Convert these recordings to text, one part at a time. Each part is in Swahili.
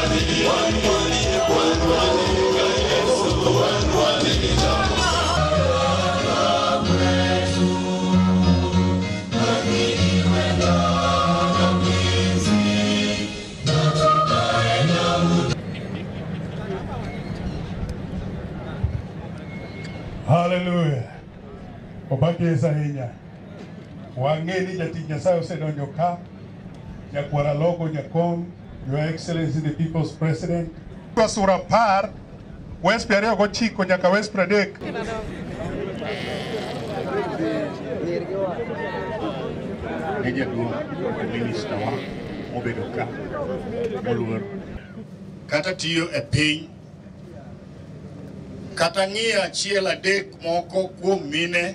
Hallelujah. Obake sahinya. Wangeni jati nyasayo sedonyo ka. Nyakwara logo nyakom. Your Excellency the People's President. Sura par. West Piario go chiko nyaka West Pradek. Neja dua minister wa obedoka. Moluwer. Kata tiyo e piny. Kata ng'iya chiel adek moko kuom mine.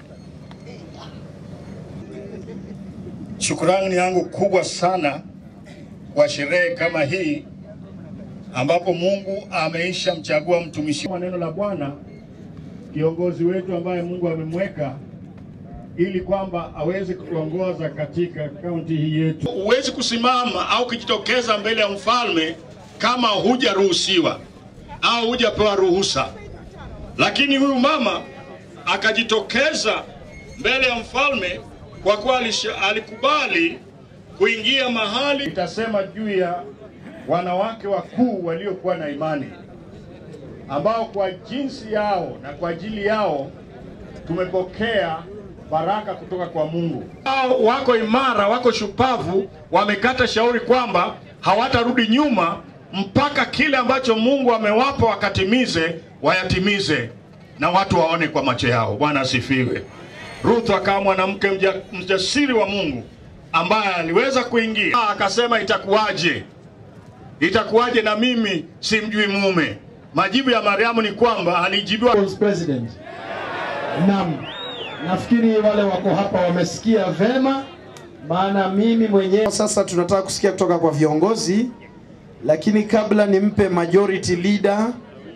Shukrani yangu kubwa sana kwa sherehe kama hii ambapo Mungu ameisha mchagua mtumishi wa neno la Bwana, kiongozi wetu ambaye Mungu amemweka ili kwamba aweze kuongoza katika kaunti hii yetu. Huwezi kusimama au kujitokeza mbele ya mfalme kama hujaruhusiwa au hujapewa ruhusa. Lakini huyu mama akajitokeza mbele ya mfalme kwa kuwa alikubali kuingia mahali. Itasema juu ya wanawake wakuu waliokuwa na imani, ambao kwa jinsi yao na kwa ajili yao tumepokea baraka kutoka kwa Mungu. Wako imara, wako shupavu, wamekata shauri kwamba hawatarudi nyuma mpaka kile ambacho Mungu amewapa wakatimize, wayatimize na watu waone kwa macho yao. Bwana asifiwe. Ruth akawa mwanamke mjasiri wa Mungu ambaye aliweza kuingia. Akasema itakuwaje? Itakuwaje na mimi simjui mume? Majibu ya Mariamu ni kwamba alijibiwa President. Naam. Nafikiri wale wako hapa wamesikia vema, maana mimi mwenyewe. Sasa tunataka kusikia kutoka kwa viongozi, lakini kabla nimpe majority leader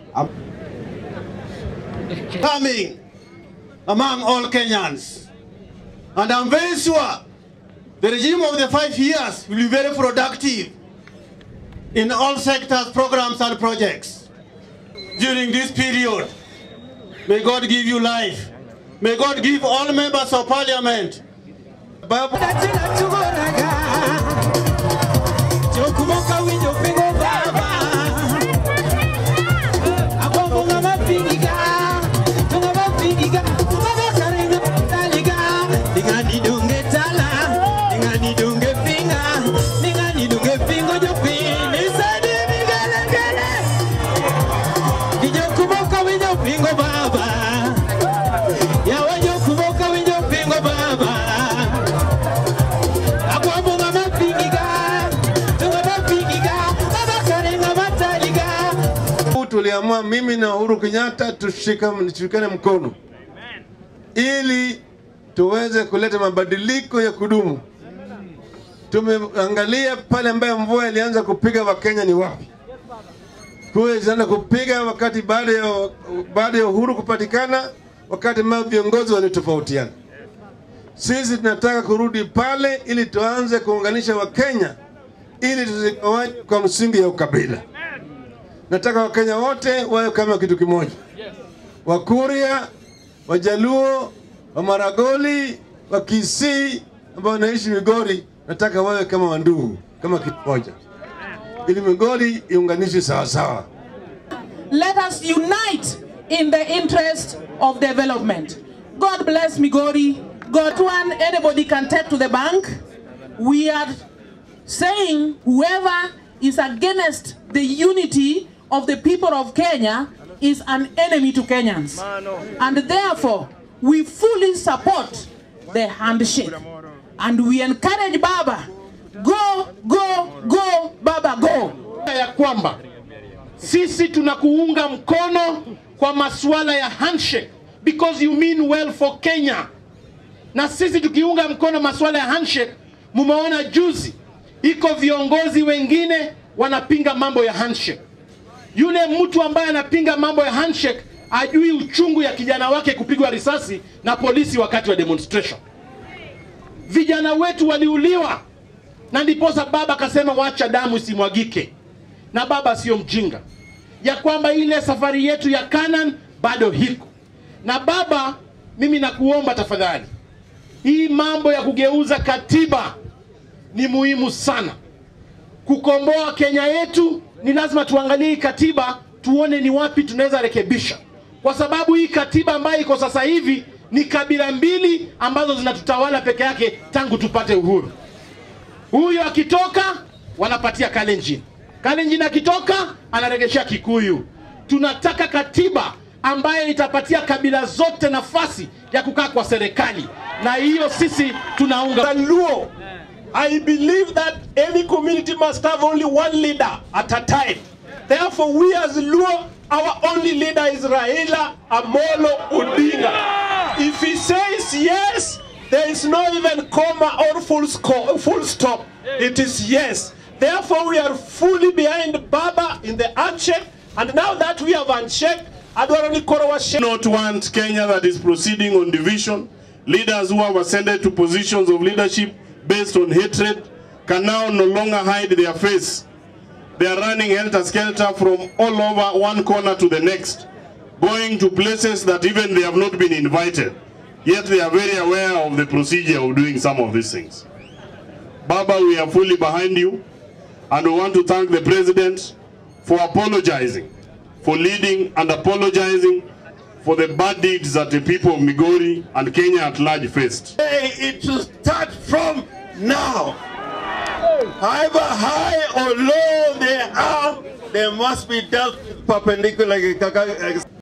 coming among all Kenyans. And I'm very sure the regime of the 5 years will be very productive in all sectors, programs and projects. During this period, may God give you life. May God give all members of parliament. Tuliamua mimi na Uhuru Kenyatta tushikane mkono ili tuweze kuleta mabadiliko ya kudumu. Tumeangalia pale ambayo mvua ilianza kupiga Wakenya ni wapi. Kwa ilianza kupiga wakati baada ya Uhuru kupatikana, wakati viongozi walitofautiana. Sisi tunataka kurudi pale ili tuanze kuunganisha Wakenya ili tusigawanye kwa msingi ya ukabila. Nataka Wakenya wote wawe kama kitu kimoja. Wakuria, Wajaluo, Wamaragoli, Wakisii ambao wanaishi Migori, nataka wawe kama wandugu, kama kitu kimoja. Ili Migori iunganishwe sawa sawa. Let us unite in the interest of development. God bless Migori. God, anybody can take to the bank. We are saying whoever is against the unity of the people of Kenya is an enemy to Kenyans. And therefore, we fully support the handshake. And we encourage Baba, go, go, go, Baba, go. Ya kwamba sisi tunakuunga mkono kwa masuala ya handshake because you mean well for Kenya. Na sisi tukiunga mkono masuala ya handshake, mumeona juzi iko viongozi wengine wanapinga mambo ya handshake. Yule mtu ambaye anapinga mambo ya handshake ajui uchungu ya kijana wake kupigwa risasi na polisi wakati wa demonstration. Vijana wetu waliuliwa na ndiposa baba akasema wacha damu isimwagike. na baba sio mjinga, ya kwamba ile safari yetu ya Canaan bado hiko. Na baba, mimi nakuomba tafadhali, hii mambo ya kugeuza katiba ni muhimu sana. Kukomboa Kenya yetu ni lazima tuangalie hii katiba, tuone ni wapi tunaweza rekebisha. Kwa sababu hii katiba ambayo iko sasa hivi ni kabila mbili ambazo zinatutawala peke yake tangu tupate uhuru. Huyo akitoka wanapatia Kalenjin. Kalenjin akitoka anaregeshia Kikuyu. Tunataka katiba ambayo itapatia kabila zote nafasi ya kukaa kwa serikali. Na hiyo sisi tunaunga. Luo, I believe that any community must have only one leader at a time. Therefore, we as Luo, our only leader is Raila Amolo Odinga. If he says yes, there is no even comma or full stop. It is yes. Therefore, we are fully behind Baba in the handshake. And now that we have handshake, I do not want Kenya that is proceeding on division. Leaders who have ascended to positions of leadership based on hatred can now no longer hide their face. They are running helter-skelter from all over one corner to the next, going to places that even they have not been invited. Yet they are very aware of the procedure of doing some of these things. Baba, we are fully behind you, and we want to thank the President for apologizing, for leading and apologizing for the bad deeds that the people of Migori and Kenya at large faced. It should start from now. However high or low they are, they must be dealt perpendicularly.